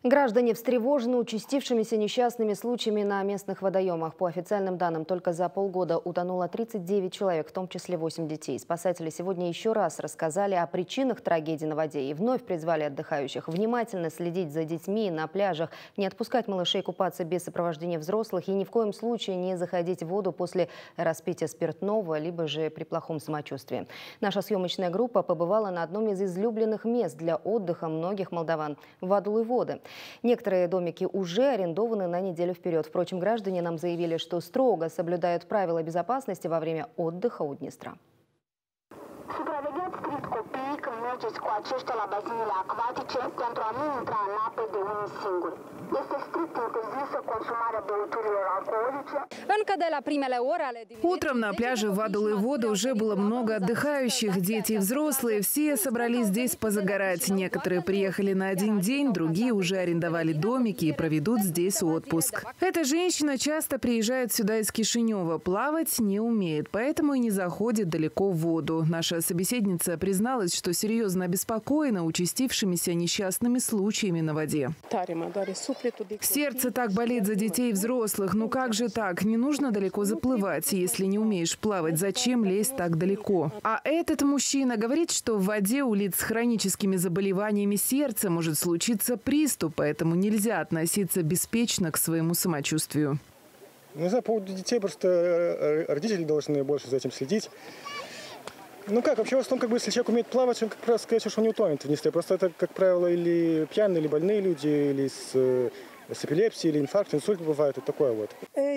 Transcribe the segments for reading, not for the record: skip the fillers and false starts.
Граждане встревожены участившимися несчастными случаями на местных водоемах. По официальным данным, только за полгода утонуло 39 человек, в том числе 8 детей. Спасатели сегодня еще раз рассказали о причинах трагедии на воде и вновь призвали отдыхающих внимательно следить за детьми на пляжах, не отпускать малышей купаться без сопровождения взрослых и ни в коем случае не заходить в воду после распития спиртного, либо же при плохом самочувствии. Наша съемочная группа побывала на одном из излюбленных мест для отдыха многих молдаван – Вадулы воды. Некоторые домики уже арендованы на неделю вперед. Впрочем, граждане нам заявили, что строго соблюдают правила безопасности во время отдыха у Днестра. Supravegheați strict copiii când mergeți cu aceștia la bazinele acvatice pentru a nu intra în apă de unii singuri. Este strict interzisă consumarea băuturilor alcoolice. Утром на пляже Вадулы воды уже было много отдыхающих. Дети и взрослые все собрались здесь позагорать. Некоторые приехали на один день, другие уже арендовали домики и проведут здесь отпуск. Эта женщина часто приезжает сюда из Кишинева. Плавать не умеет, поэтому и не заходит далеко в воду. Наша собеседница призналась, что серьезно обеспокоена участившимися несчастными случаями на воде. Сердце так болит за детей и взрослых. Ну как же так? Не нужно далеко заплывать. Если не умеешь плавать, зачем лезть так далеко? А этот мужчина говорит, что в воде у лиц с хроническими заболеваниями сердца может случиться приступ, поэтому нельзя относиться беспечно к своему самочувствию. Ну, за поводу детей просто родители должны больше за этим следить. Ну как, вообще в основном, если человек умеет плавать, он как раз скорее всего, что не утонет в Днестре. Просто это, как правило, или пьяные, или больные люди, или с эпилепсией, или инфаркт, инсульт бывает, вот такое вот.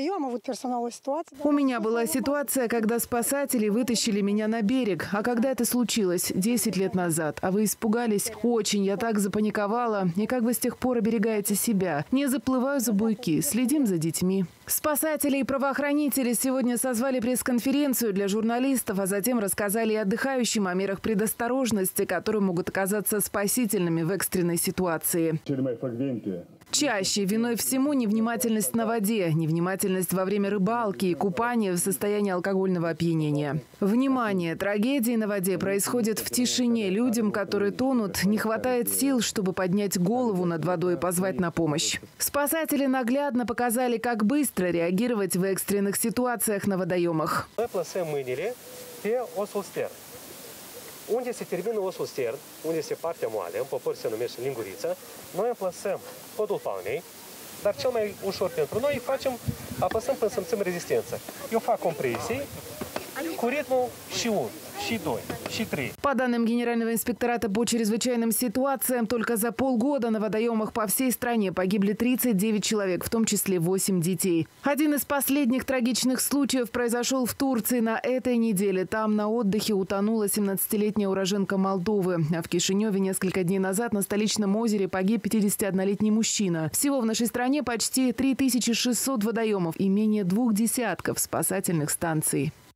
У меня была ситуация, когда спасатели вытащили меня на берег. А когда это случилось? 10 лет назад. А вы испугались? Очень. Я так запаниковала. И как вы с тех пор оберегаете себя? Не заплываю за буйки. Следим за детьми. Спасатели и правоохранители сегодня созвали пресс-конференцию для журналистов, а затем рассказали и отдыхающим о мерах предосторожности, которые могут оказаться спасительными в экстренной ситуации. Чаще виной всему невнимательность на воде, невнимательность во время рыбалки и купания в состоянии алкогольного опьянения. Внимание! Трагедии на воде происходят в тишине. Людям, которые тонут, не хватает сил, чтобы поднять голову над водой и позвать на помощь. Спасатели наглядно показали, как быстро реагировать в экстренных ситуациях на водоемах. Unde se termină osul stern, unde este partea moale, în popor se numește linguriță, noi amplasăm podul palmei, dar cel mai ușor pentru noi apăsăm până simțim rezistență. Eu fac compresii cu ritmul și 1, și 2, și 3. По данным Генерального инспектората по чрезвычайным ситуациям, только за полгода на водоемах по всей стране погибли 39 человек, в том числе 8 детей. Один из последних трагичных случаев произошел в Турции на этой неделе. Там на отдыхе утонула 17-летняя уроженка Молдовы. А в Кишиневе несколько дней назад на столичном озере погиб 51-летний мужчина. Всего в нашей стране почти 3600 водоемов и менее 2 десятков спасательных станций.